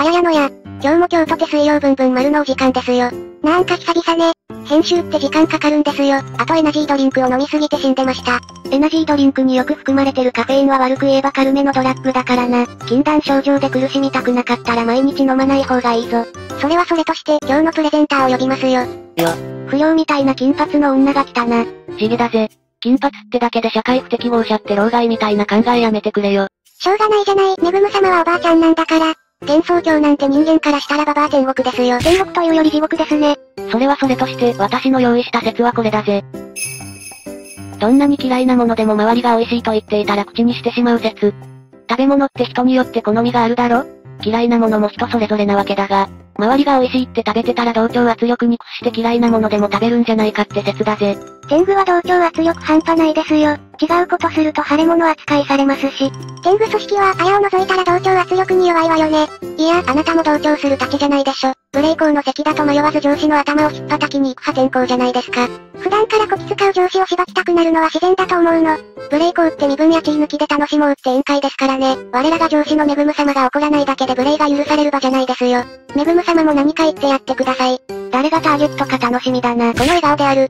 あややのや。今日も今日とて水曜分分丸のお時間ですよ。なんか久々ね。編集って時間かかるんですよ。あとエナジードリンクを飲みすぎて死んでました。エナジードリンクによく含まれてるカフェインは悪く言えば軽めのドラッグだからな。禁断症状で苦しみたくなかったら毎日飲まない方がいいぞ。それはそれとして今日のプレゼンターを呼びますよ。不良みたいな金髪の女が来たな。 不思議だぜ。金髪ってだけで社会不適合者って老害みたいな考えやめてくれよ。 しょうがないじゃない。めぐむ様はおばあちゃんなんだから。幻想郷なんて人間からしたらババア天国ですよ。天国というより地獄ですね。 それはそれとして、私の用意した説はこれだぜ。どんなに嫌いなものでも周りが美味しいと言っていたら口にしてしまう説。食べ物って人によって好みがあるだろ？嫌いなものも人それぞれなわけだが、周りが美味しいって食べてたら同調圧力に屈して嫌いなものでも食べるんじゃないかって説だぜ。 天狗は同調圧力半端ないですよ。違うことすると腫れ物扱いされますし。天狗組織はあやを除いたら同調圧力に弱いわよね。いや、あなたも同調するたちじゃないでしょ。無礼講の席だと迷わず上司の頭を引っ叩きに行く破天荒じゃないですか。普段からこき使う上司をしばきたくなるのは自然だと思うの。無礼講って身分や地位抜きで楽しもうって宴会ですからね。我らが上司のめぐむ様が怒らないだけで無礼が許される場じゃないですよ。めぐむ様も何か言ってやってください。誰がターゲットか楽しみだな。この笑顔である。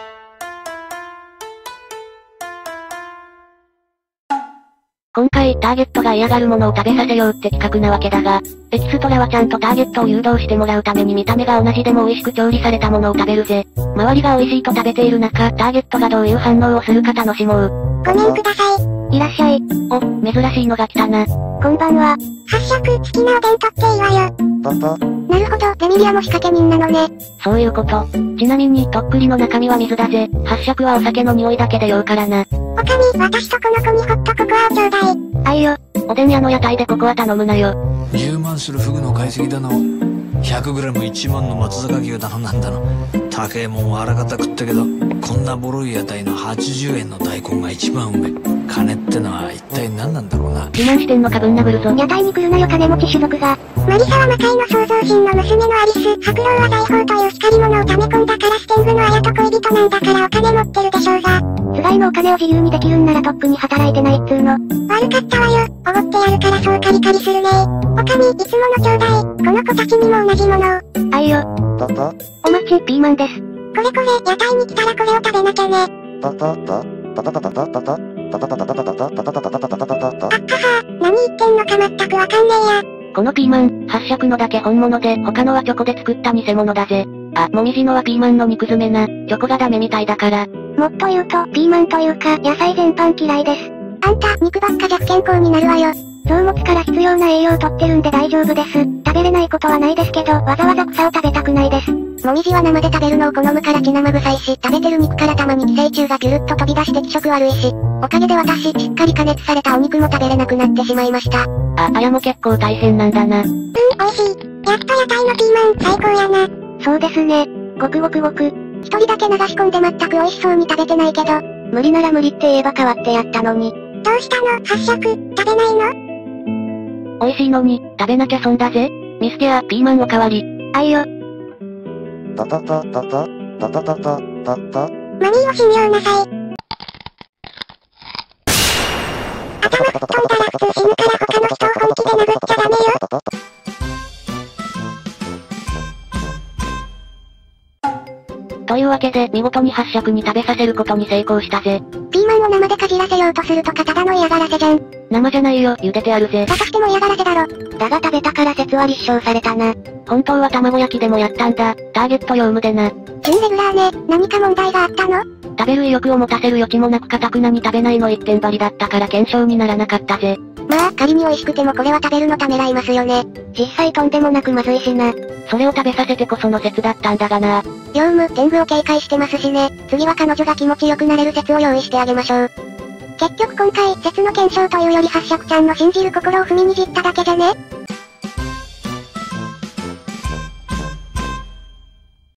今回、ターゲットが嫌がるものを食べさせようって企画なわけだが、エキストラはちゃんとターゲットを誘導してもらうために見た目が同じでも美味しく調理されたものを食べるぜ。周りが美味しいと食べている中、ターゲットがどういう反応をするか楽しもう。 ごめんください。いらっしゃい。 お、珍しいのが来たな。 こんばんは。発色、好きなお弁当っていいわよ。なるほど、レミリアも仕掛け人なのね。 そういうこと。ちなみに、とっくりの中身は水だぜ。発色はお酒の匂いだけで酔うからな。 おかみ、私とこの子にホットココアをちょうだい。 あいよ。おでん屋の屋台でココア頼むなよ。 10万するフグの買いすぎだの。100g1 万の松坂牛だのなんだの。高えもんはあらかた食ったけど、こんなボロい屋台の80円の大根が一番うめえ。金ってのは一体何なんだろうな。 自慢してんのかぶん殴るぞ。 屋台に来るなよ金持ち種族が。マリサは魔界の創造神の娘のアリス。白狼は財宝という光り物を溜め込んだからステングの綾と恋人なんだからお金持ってるでしょうが。つがいのお金を自由にできるんならとっくに働いてないっつーの。悪かったわよ。おごってやるからそうカリカリするねおかみ、いつものちょうだい。この子たちにも同じものを。 あいよ。 お待ち、ピーマンです。これこれ、屋台に来たらこれを食べなきゃね。あはは、何言ってんのか全くわかんねえや。 このピーマン、発色のだけ本物で他のはチョコで作った偽物だぜ。あ、もみじのはピーマンの肉詰めな。チョコがダメみたいだから。 もっと言うと、ピーマンというか、野菜全般嫌いです。あんた、肉ばっかじゃ不健康になるわよ。臓物から必要な栄養をとってるんで大丈夫です。食べれないことはないですけど、わざわざ草を食べたくないです。もみじは生で食べるのを好むから血生臭いし、食べてる肉からたまに寄生虫がギュルッと飛び出して気色悪いし、おかげで私、しっかり加熱されたお肉も食べれなくなってしまいました。 あ、あやも結構大変なんだな。 美味しい。やっと屋台のピーマン、最高やな。そうですね。ごくごくごく。一人だけ流し込んで全く美味しそうに食べてないけど。無理なら無理って言えば変わってやったのに。どうしたの発色、食べないの？ 美味しいのに、食べなきゃ損だぜ。ミスケア、ピーマンおかわり。 あいよ。マミーを信用なさい。頭吹っ飛んだら普通死ぬから他の人を本気で殴っちゃダメよ。 というわけで、見事に発色に食べさせることに成功したぜ。 ピーマンを生でかじらせようとするとかただの嫌がらせじゃん。 生じゃないよ、茹でてあるぜ。 だとしても嫌がらせだろ。だが食べたから説は立証されたな。 本当は卵焼きでもやったんだ。ターゲット用無でな。 準レギュラーね、何か問題があったの？ 食べる意欲を持たせる余地もなく堅くなに食べないの一点張りだったから検証にならなかったぜ。 まあ、仮に美味しくてもこれは食べるのためらいますよね。実際とんでもなくまずいしな。 それを食べさせてこその説だったんだがな。 業務、天狗を警戒してますしね。次は彼女が気持ちよくなれる説を用意してあげましょう。結局今回、説の検証というより発色ちゃんの信じる心を踏みにじっただけじゃね？